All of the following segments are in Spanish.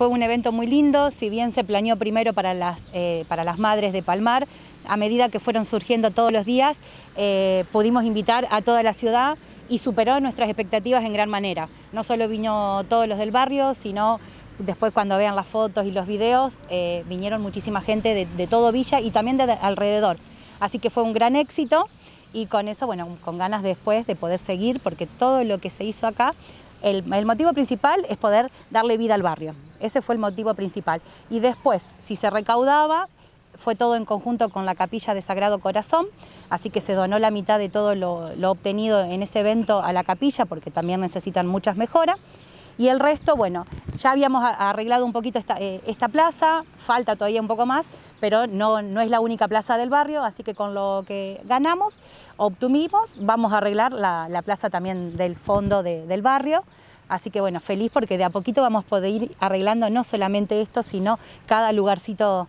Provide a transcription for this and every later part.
Fue un evento muy lindo, si bien se planeó primero para las madres de Palmar, a medida que fueron surgiendo todos los días, pudimos invitar a toda la ciudad y superó nuestras expectativas en gran manera. No solo vino todos los del barrio, sino después cuando vean las fotos y los videos, vinieron muchísima gente de todo Villa y también de alrededor. Así que fue un gran éxito y con eso, bueno, con ganas después de poder seguir, porque todo lo que se hizo acá, el motivo principal es poder darle vida al barrio. Ese fue el motivo principal. Y después, si se recaudaba, fue todo en conjunto con la Capilla de Sagrado Corazón, así que se donó la mitad de todo lo obtenido en ese evento a la capilla, porque también necesitan muchas mejoras. Y el resto, bueno, ya habíamos arreglado un poquito esta plaza, falta todavía un poco más, pero no es la única plaza del barrio, así que con lo que ganamos, obtuvimos, vamos a arreglar la plaza también del fondo del barrio. Así que bueno, feliz porque de a poquito vamos a poder ir arreglando no solamente esto, sino cada lugarcito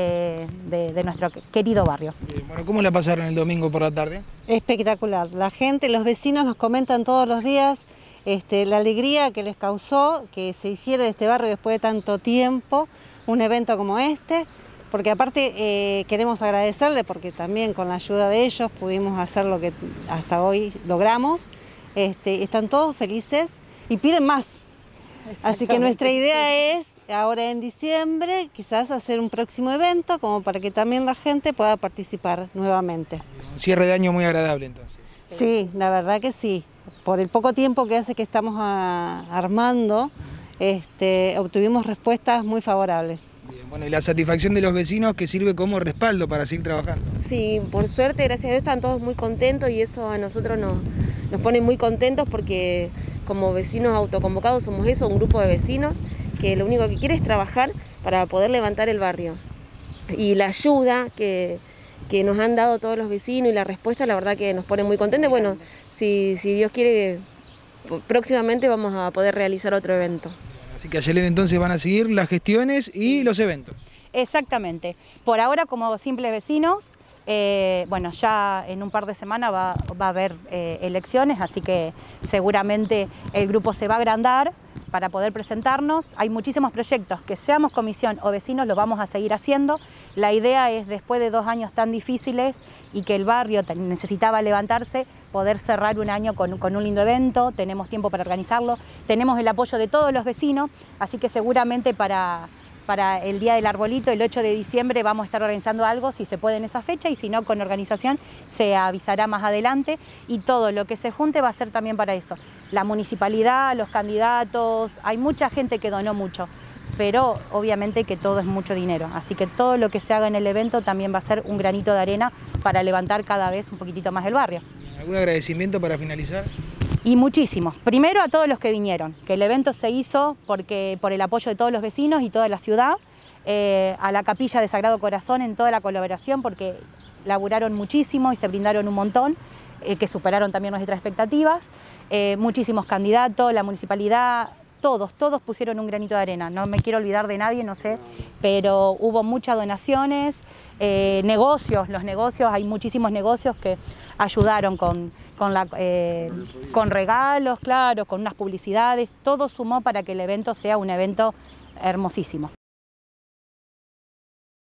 de nuestro querido barrio. Bueno, ¿cómo la pasaron el domingo por la tarde? Espectacular. La gente, los vecinos nos comentan todos los días la alegría que les causó que se hiciera en este barrio después de tanto tiempo un evento como este, porque aparte queremos agradecerle porque también con la ayuda de ellos pudimos hacer lo que hasta hoy logramos. Están todos felices y piden más. Así que nuestra idea es ahora en diciembre quizás hacer un próximo evento como para que también la gente pueda participar nuevamente. Un cierre de año muy agradable entonces. Sí, la verdad que sí. Por el poco tiempo que hace que estamos armando, obtuvimos respuestas muy favorables. Bien, bueno, y la satisfacción de los vecinos que sirve como respaldo para seguir trabajando. Sí, por suerte, gracias a Dios, están todos muy contentos y eso a nosotros nos pone muy contentos porque como vecinos autoconvocados somos eso, un grupo de vecinos que lo único que quiere es trabajar para poder levantar el barrio. Y la ayuda que nos han dado todos los vecinos y la respuesta, la verdad que nos pone muy contentos. Bueno, si Dios quiere, próximamente vamos a poder realizar otro evento. Así que ayer entonces van a seguir las gestiones y los eventos. Exactamente. Por ahora, como simples vecinos, bueno, ya en un par de semanas va a haber elecciones, así que seguramente el grupo se va a agrandar para poder presentarnos. Hay muchísimos proyectos, que seamos comisión o vecinos, lo vamos a seguir haciendo. La idea es, después de 2 años tan difíciles y que el barrio necesitaba levantarse, poder cerrar un año con un lindo evento. Tenemos tiempo para organizarlo, tenemos el apoyo de todos los vecinos, así que seguramente para el Día del Arbolito, el 8 de diciembre, vamos a estar organizando algo, si se puede en esa fecha, y si no, con organización se avisará más adelante, y todo lo que se junte va a ser también para eso. La municipalidad, los candidatos, hay mucha gente que donó mucho, pero obviamente que todo es mucho dinero, así que todo lo que se haga en el evento también va a ser un granito de arena para levantar cada vez un poquitito más el barrio. ¿Algún agradecimiento para finalizar? Y muchísimos. Primero a todos los que vinieron, que el evento se hizo por el apoyo de todos los vecinos y toda la ciudad, a la Capilla de Sagrado Corazón en toda la colaboración, porque laburaron muchísimo y se brindaron un montón, que superaron también nuestras expectativas, muchísimos candidatos, la municipalidad, todos pusieron un granito de arena. No me quiero olvidar de nadie, no sé, pero hubo muchas donaciones, los negocios, hay muchísimos negocios que ayudaron con regalos, claro, con unas publicidades, todo sumó para que el evento sea un evento hermosísimo.